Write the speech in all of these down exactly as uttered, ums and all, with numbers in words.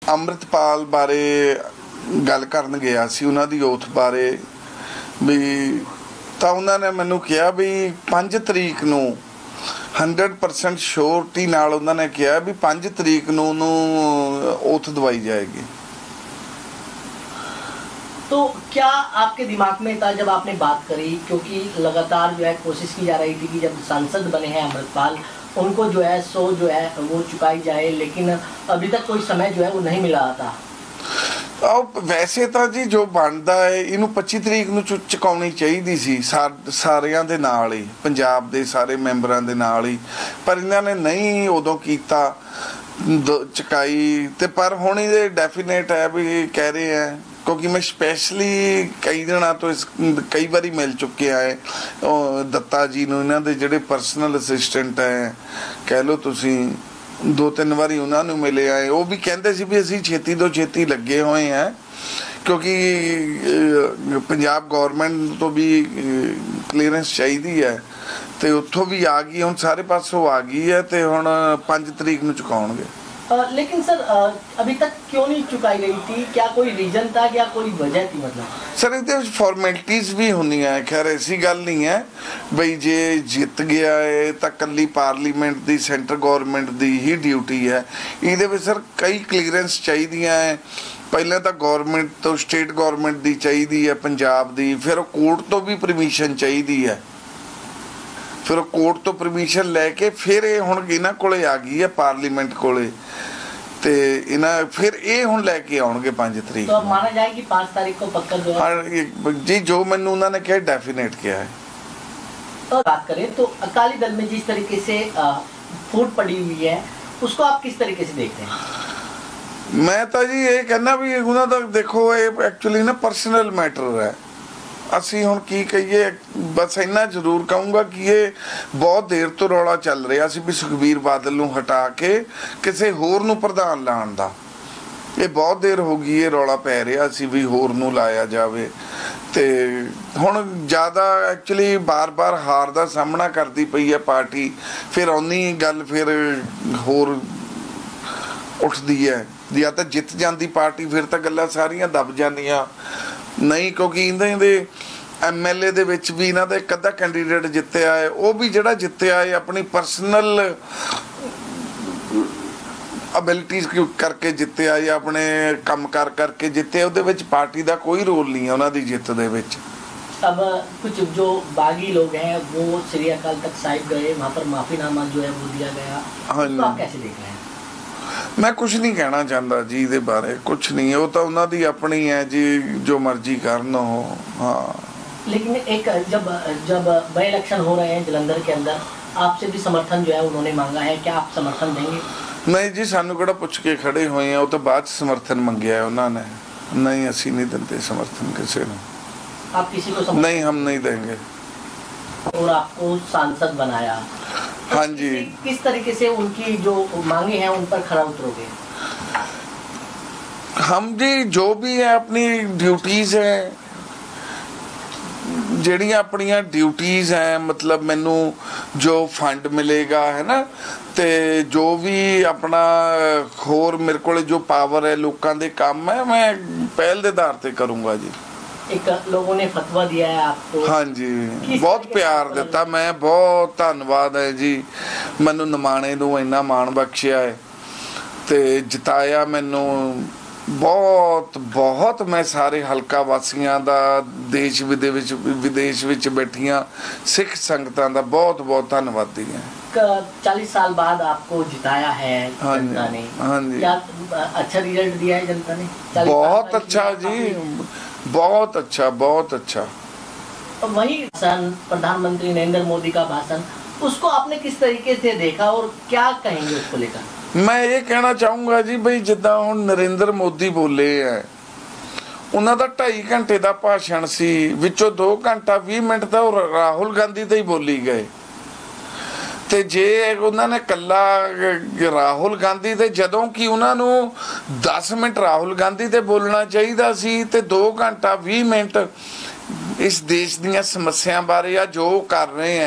ਅੰਮ੍ਰਿਤਪਾਲ ਬਾਰੇ ਗੱਲ ਕਰਨ ਗਿਆ ਸੀ, ਉਹਨਾਂ ਦੀ ਓਥ ਬਾਰੇ ਵੀ, ਤਾਂ ਉਹਨਾਂ ਨੇ ਮੈਨੂੰ ਕਿਹਾ ਵੀ ਪੰਜ ਤਰੀਕ ਨੂੰ हंड्रेड परसेंट श्योरिटी नाल उन्होंने कहा भी पाँच तरीक नूं उन्होंने ओथ दवाई जाएगी। तो क्या आपके दिमाग में था जब आपने बात करी, क्योंकि लगातार जो है कोशिश की जा रही थी कि जब सांसद बने हैं अमृतपाल, उनको जो है सो जो है वो चुकाई जाए, लेकिन अभी तक कोई समय जो है वो नहीं मिला था। वैसे तो जी जो बनता है इनू पच्ची तरीक नूं चुकाउणी चाहीदी सी सारियां दे नाल ही, पंजाब दे सारे मैंबरां दे नाल ही, पर इन्हां ने नहीं उदों कीता चुकाई। ते पर हुण ये डेफिनेट है भी कह रहे हैं, क्योंकि मैं स्पैशली कई दिनों तो इस कई बारी मिल चुके हैं दत्ता जी नूं, इन्हां दे जिहड़े परसनल असिस्टेंट है कह लो तुसीं, दो तीन बारी उन्होंने मिले आए, वो भी कहते सी भी असीं छेती तो छेती लगे हुए हैं, क्योंकि पंजाब गौरमेंट तो भी क्लीयरेंस चाहिए है, तो उत्थों भी आ गई, हुण सारे पासों आ गई है, तो हुण पाँच तरीक नूं चुकाउणगे। आ, लेकिन सर आ, अभी तक क्यों नहीं चुकाई गई थी? क्या कोई रीजन था, क्या कोई वजह थी? मतलब सर ये फॉर्मेलिटीज़ भी होंगी, खैर ऐसी गल नहीं है बई जे जित गया है तो कली पार्लीमेंट की सेंटर गौरमेंट की ही ड्यूटी है। ये सर कई क्लीयरेंस चाहिए है, पहले तो गौरमेंट तो स्टेट गौरमेंट की चाहिए है, पंजाब की, फिर कोर्ट तो भी परमिशन चाहिए है, फिर कोर्ट तो परमिशन लैके फिर ये हुण इन्हां कोले आ गई है पार्लीमेंट कोले, ते इन्हां फिर ये हुण लैके आउणगे पाँच तरीक। तो अब माना जाए कि पाँच तारीख को पक्का जो है जी, जो मैनूं उन्होंने कहा डेफिनेट किया है। तो बात करें तो अकाली दल में जिस तरीके से फूट पड़ी हुई है, उसको आप किस तरीके से देखते हैं? मैं तो जी ये कहना भी उन्होंने तो देखो ये एक्चुअली ना पर्सनल मैटर है, ਅਸੀਂ ਹੁਣ ਕੀ ਕਹੀਏ, बस इन्ना जरूर कहूँगा कि ये बहुत देर तो रौला चल रहा सी भी सुखबीर बादल नूं हटा के किसी होर नूं प्रधान लाउण दा, ये बहुत देर हो गई ये रौला पै रहा सी भी होर नूं लाया जावे, ते हुण ज़्यादा एक्चुअली बार बार हार दा सामना करती पई है पार्टी, फिर उन्नी गल फिर होर उठदी है, या तो जित जाती पार्टी फिर तो गल्लां सारियां दब जांदियां नहीं, क्योंकि इन्हां दे एम एल ए दे विच भी इन्हां दा इक अद्धा कैंडीडेट जित्तिया है, वो भी जिहड़ा जित्तिया है अपनी परसनल अबिलिटीज़ करके जित्तिया या अपने काम कर करके जित्तिया, उहदे विच पार्टी का कोई रोल नहीं है उन्हां दी जित दे विच। अब कुछ जो बागी लोग हैं वो श्री अकाल तख्त साहिब गए, वहाँ पर माफीनामा जो है वो दिया गया, तो आप कैसे देख रहे हैं? मैं कुछ नहीं कहना चाहता जी ये बारे, कुछ नहीं है, वो तो उन्होंने अपनी है जी, जो मर्जी करन हो। हाँ, लेकिन एक जब जब बाई इलेक्शन हो रहे हैं जलंधर के अंदर, आपसे भी समर्थन जो है उन्होंने मांगा है, क्या आप समर्थन देंगे? नहीं जी, सानू किहड़ा पुछ के खड़े हुए हैं, वो तो बाद समर्थन मंगया है उन्होंने, नहीं असी नहीं देते समर्थन किसी को। आप किसी को समर्थन? नहीं, हम नहीं देंगे। और आपको सांसद बनाया, हाँ जी, किस तरीके से उनकी जो मांगे हैं उन पर खरा उतरोगे? हम जी जो भी है अपनी ड्यूटीज़ है, ਜਿਹੜੀਆਂ ਆਪਣੀਆਂ ड्यूटीज़ हैं, मतलब मैनू जो फंड मिलेगा है ना, तो जो भी अपना होर मेरे को जो पावर है लोगों के काम है, मैं पहल के आधार पर करूँगा जी। एक लोगों ने फतवा दिया है आपको? हाँ जी, बहुत प्यार दिता, मैं बहुत धन्यवाद है जी, मैनू निमाणे नूं इन्ना माण बख्शिया है ते जिताया मैनू बहुत बहुत, मैं सारे हलका वासियों का, देश विदेश विदेश विच बैठिया सिख संगतां दा बहुत बहुत धन्यवादी है। चालीस साल बाद आपको जिताया है जनता ने, हाँ जी, क्या अच्छा रिजल्ट दिया है जनता ने? बहुत अच्छा जी, बहुत अच्छा, बहुत अच्छा। तो वही प्रधानमंत्री नरेंद्र मोदी का भाषण, उसको आपने किस तरीके से देखा और क्या कहेंगे उसको लेकर? मैं ये कहना चाहूँगा जी बई जिद्दां हुण नरेंद्र मोदी बोले है, उन्हां दा ढाई घंटे का भाषण सी, विचों दो घंटा बीस मिनट तो राहुल गांधी ते ही बोली गए, ते जे उन्होंने कला राहुल गांधी ते जदों कि उन्होंने दस मिनट राहुल गांधी ते बोलना चाहिए सी, ते दो घंटा बीस मिनट इस देश दीयां समस्या बारे या जो कर रहे हैं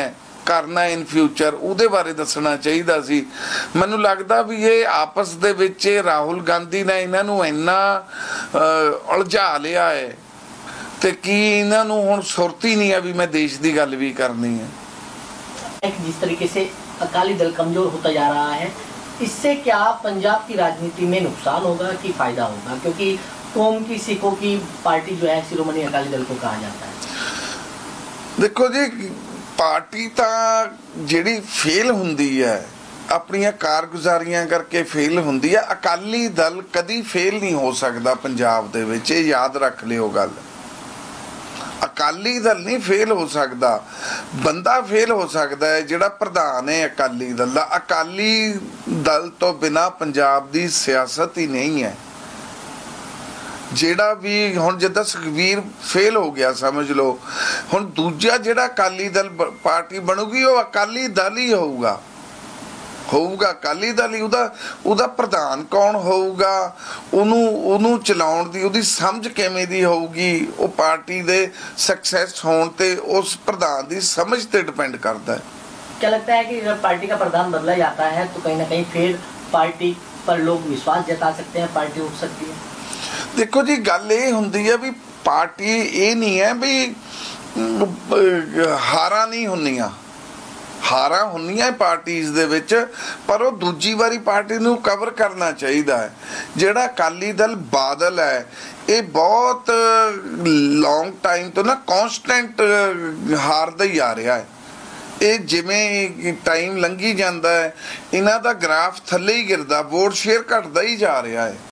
ਕਰਨਾ ਇਨ ਫਿਊਚਰ ਉਹਦੇ ਬਾਰੇ ਦੱਸਣਾ ਚਾਹੀਦਾ ਸੀ। ਮੈਨੂੰ ਲੱਗਦਾ ਵੀ ਇਹ ਆਪਸ ਦੇ ਵਿੱਚ ਰਾਹੁਲ ਗਾਂਧੀ ਨੇ ਇਹਨਾਂ ਨੂੰ ਇੰਨਾ ਉਲਝਾ ਲਿਆ ਹੈ ਤੇ ਕੀ ਇਹਨਾਂ ਨੂੰ ਹੁਣ ਸੁਰਤ ही नहीं है भी मैं देश की गल भी करनी है। जिस तरीके से अकाली दल कमजोर होता जा रहा है, इससे क्या पंजाब की राजनीति में नुकसान होगा कि फायदा होगा, क्योंकि कौम की सिखों की पार्टी जो है शिरोमणि अकाली दल को कहा जाता है। देखो जी, पार्टी तो जिहड़ी फेल हुंदी है अपनियां कारगुजारियां करके फेल हुंदी है, अकाली दल कदी फेल नहीं हो सकता पंजाब दे विच, ये याद रख लियो गल। अकाली दल नहीं फेल हो सकता, बंदा फेल हो सकता है जिहड़ा प्रधान है अकाली दल दा। अकाली दल तो बिना पंजाब दी सियासत ही नहीं है। जिहड़ा भी हुण जिद्दां सुखबीर फेल हो गया समझ लो, हुण दूजा जिहड़ा अकाली दल पार्टी बनूगी वो अकाली दल ही होऊगा होऊगा अकाली दल ही। ਉਹਦਾ ਉਹਦਾ ਪ੍ਰਧਾਨ ਕੌਣ ਹੋਊਗਾ, ਉਹਨੂੰ ਉਹਨੂੰ ਚਲਾਉਣ ਦੀ ਉਹਦੀ ਸਮਝ ਕਿਵੇਂ ਦੀ ਹੋਊਗੀ, ਉਹ ਪਾਰਟੀ ਦੇ ਸਕਸੈਸ ਹੋਣ ਤੇ ਉਸ ਪ੍ਰਧਾਨ ਦੀ ਸਮਝ ਤੇ ਡਿਪੈਂਡ ਕਰਦਾ ਹੈ। क्या लगता है कि जब पार्टी का प्रधान बदला जाता है तो कहीं ना कहीं फिर पार्टी पर लोग विश्वास जता सकते हैं, पार्टी उठ सकती है। देखो जी, गल ये हुंदी है भी पार्टी ये नहीं है भी हारा नहीं हुंदियां, हारा ਹੁੰਦੀਆਂ ਪਾਰਟੀਜ਼ ਦੇ ਵਿੱਚ, ਪਰ ਉਹ ਦੂਜੀ ਵਾਰੀ ਪਾਰਟੀ ਨੂੰ ਕਵਰ ਕਰਨਾ ਚਾਹੀਦਾ ਹੈ। ਜਿਹੜਾ ਅਕਾਲੀ ਦਲ ਬਾਦਲ ਹੈ ਇਹ ਬਹੁਤ ਲੌਂਗ ਟਾਈਮ ਤੋਂ ਨਾ ਕਨਸਟੈਂਟ ਹਾਰਦਾ ਹੀ ਆ ਰਿਹਾ ਹੈ। ਇਹ ਜਿਵੇਂ ਟਾਈਮ ਲੰਘੀ ਜਾਂਦਾ ਹੈ ਇਹਨਾਂ ਦਾ ਗ੍ਰਾਫ ਥੱਲੇ ਹੀ ਗਿਰਦਾ, ਵੋਟ ਸ਼ੇਅਰ ਘਟਦਾ ਹੀ ਜਾ ਰਿਹਾ ਹੈ।